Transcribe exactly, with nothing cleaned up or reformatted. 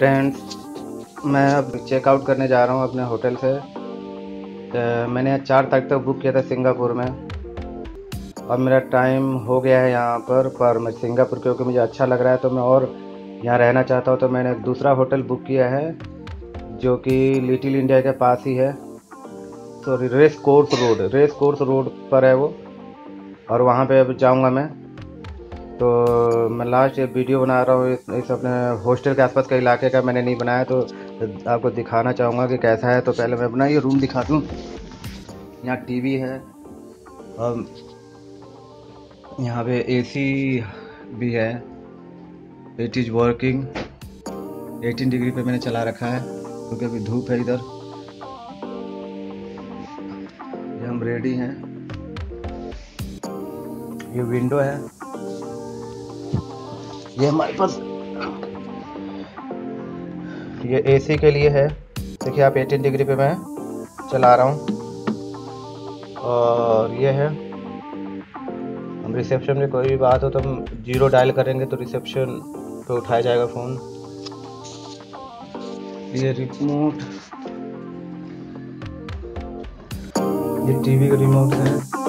Friends, मैं अब checkout करने जा रहा हूँ अपने होटल से। अ, मैंने चार तारीख तक बुक किया था सिंगापुर में। अब मेरा टाइम हो गया है यहाँ पर पर मैं सिंगापुर क्योंकि मुझे अच्छा लग रहा है तो मैं और यहाँ रहना चाहता हूँ, तो मैंने एक दूसरा होटल बुक किया है जो कि लिटिल इंडिया के पास ही है। Sorry, race course road race course road पर है वो, और वहाँ पे अब जाऊँगा मैं। तो मैं लास्ट ये वीडियो बना रहा हूँ इस, इस अपने हॉस्टल के आसपास के इलाके का मैंने नहीं बनाया, तो आपको दिखाना चाहूँगा कि कैसा है। तो पहले मैं अपना ये रूम दिखा दूँ। यहाँ टीवी है और यहाँ पे एसी भी है। It is working. अठारह डिग्री पे मैंने चला रखा है क्योंकि अभी धूप है इधर। ये हम रेडी हैं। ये विंडो है, ये हमारे पास ये एसी के लिए है। देखिए आप, अठारह डिग्री पे मैं चला रहा हूँ। और ये है, हम रिसेप्शन में कोई भी बात हो तो हम जीरो डायल करेंगे तो रिसेप्शन पे उठाया जाएगा फ़ोन। ये रिमोट, ये टीवी का रिमोट है।